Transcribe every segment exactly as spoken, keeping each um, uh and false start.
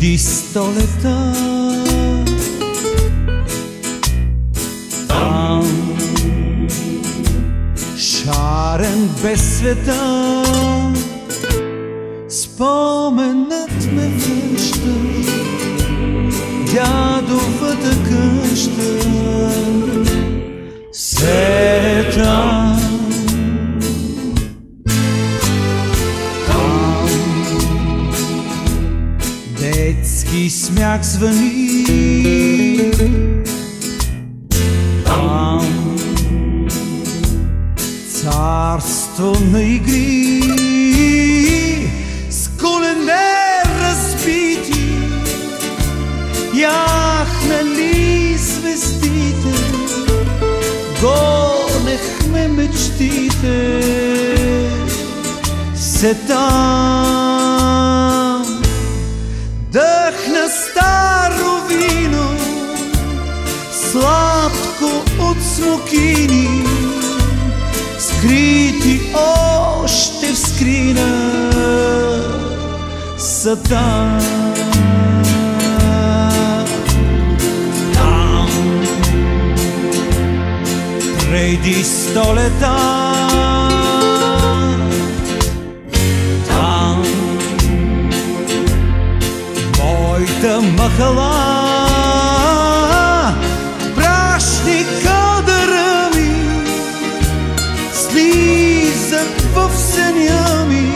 преди сто лета. Там, шарен без света, споменът ме връща, дядовата къща. Все там, там детски смях звъни, там царство на игри, с колене разбити яхнали звездите, гонехме мечтите. Се там дъхна старо вино, сладко от смокини, скрити още в скрина. Са там, там преди сто лета. Там моята махала, прашни кадъра ми слизат в съня ми,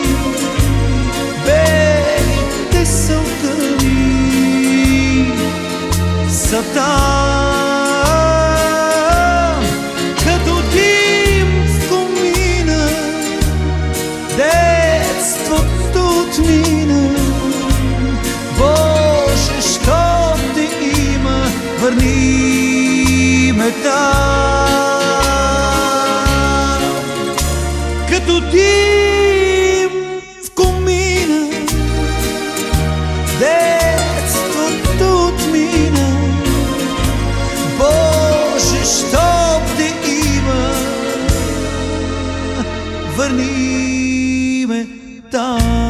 белите сълками. Са там като дим в комина, детството отмина. Боже, що те има, върни ме там. Като дим в комина, детството отмина. Боже, що те има, върни ме там.